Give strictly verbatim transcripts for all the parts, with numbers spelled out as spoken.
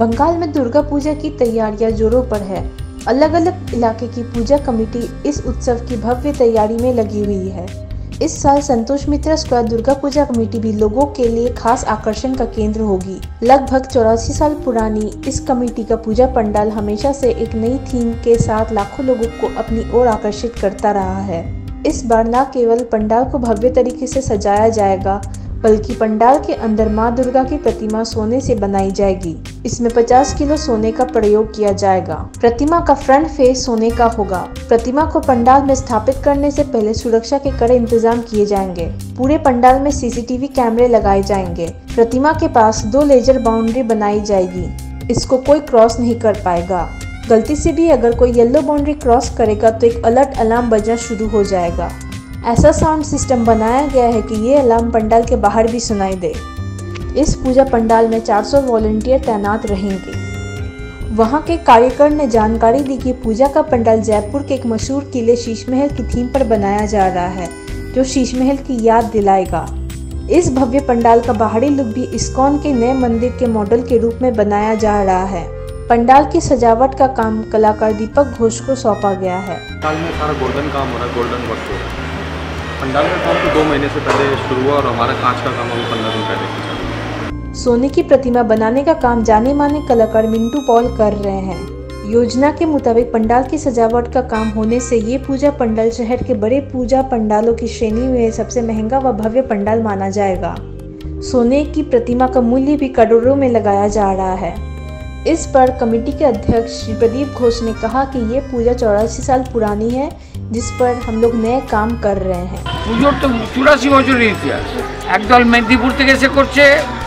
बंगाल में दुर्गा पूजा की तैयारियां जोरों पर है। अलग अलग इलाके की पूजा कमेटी इस उत्सव की भव्य तैयारी में लगी हुई है। इस साल संतोष मित्रा स्क्वायर दुर्गा पूजा कमेटी भी लोगों के लिए खास आकर्षण का केंद्र होगी। लगभग चौरासी साल पुरानी इस कमेटी का पूजा पंडाल हमेशा से एक नई थीम के साथ लाखों लोगों को अपनी ओर आकर्षित करता रहा है। इस बार न केवल पंडाल को भव्य तरीके से सजाया जाएगा, बल्कि पंडाल के अंदर मां दुर्गा की प्रतिमा सोने से बनाई जाएगी। इसमें पचास किलो सोने का प्रयोग किया जाएगा। प्रतिमा का फ्रंट फेस सोने का होगा। प्रतिमा को पंडाल में स्थापित करने से पहले सुरक्षा के कड़े इंतजाम किए जाएंगे। पूरे पंडाल में सीसीटीवी कैमरे लगाए जाएंगे। प्रतिमा के पास दो लेजर बाउंड्री बनाई जाएगी। इसको कोई क्रॉस नहीं कर पाएगा। गलती से भी अगर कोई येलो बाउंड्री क्रॉस करेगा तो एक अलर्ट अलार्म बजना शुरू हो जाएगा। ऐसा साउंड सिस्टम बनाया गया है कि ये अलार्म पंडाल के बाहर भी सुनाई दे। इस पूजा पंडाल में चार सौ वॉलंटियर तैनात रहेंगे। वहां के कार्यकर ने जानकारी दी कि पूजा का पंडाल जयपुर के एक मशहूर किले शीश महल की थीम पर बनाया जा रहा है, जो शीश महल की याद दिलाएगा। इस भव्य पंडाल का बाहरी लुक भी इस्कॉन के नए मंदिर के मॉडल के रूप में बनाया जा रहा है। पंडाल की सजावट का काम कलाकार दीपक घोष को सौंपा गया है। पंडाल में सारा गोल्डन काम हो रहा है, गोल्डन वर्क हो रहा है। पंडाल का काम तो दो महीने से पहले शुरू हुआ और हमारा कांच का काम अभी पंद्रह दिन पहले चल रहा है। सोने की प्रतिमा बनाने का काम जाने माने कलाकार मिंटू पॉल कर रहे हैं। योजना के मुताबिक पंडाल की सजावट का काम होने से ये पूजा पंडाल शहर के बड़े पूजा पंडालों की श्रेणी में सबसे महंगा व भव्य पंडाल माना जाएगा। सोने की प्रतिमा का मूल्य भी करोड़ों में लगाया जा रहा है। इस पर कमेटी के अध्यक्ष श्री प्रदीप घोष ने कहा कि ये पूजा चौरासी साल पुरानी है, जिस पर हम लोग नए काम कर रहे हैं। পুজোর তো চুরাশি বছরের ইতিহাস। একদল মেদিনীপুর থেকে এসে করছে,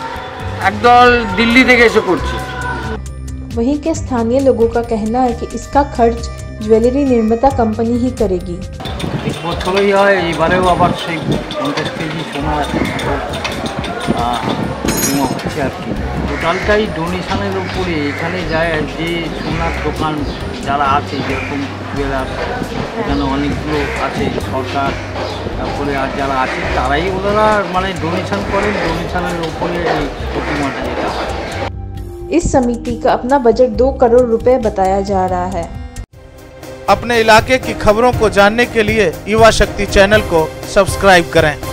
একদল দিল্লি থেকে এসে করছে। वहीं के स्थानीय लोगों का कहना है कि इसका खर्च ज्वेलरी निर्माता कंपनी ही करेगी। इस বছরই হয়, এবারেও আবার সেই পঞ্চাশ কেজি সোনা হচ্ছে আর কি। টোটালটাই ডোনেশনের উপরে। এখানে যায় যে সোনার দোকান যারা আছে, যেরকম জুয়েলার, এখানে অনেকগুলো আছে সরকার, তারপরে আর যারা আছে তারাই ওনারা মানে ডোনেশন করেন। ডোনেশনের উপরে এই প্রতিমাটা যেটা হয়। इस समिति का अपना बजट दो करोड़ रुपए बताया जा रहा है। अपने इलाके की खबरों को जानने के लिए युवा शक्ति चैनल को सब्सक्राइब करें।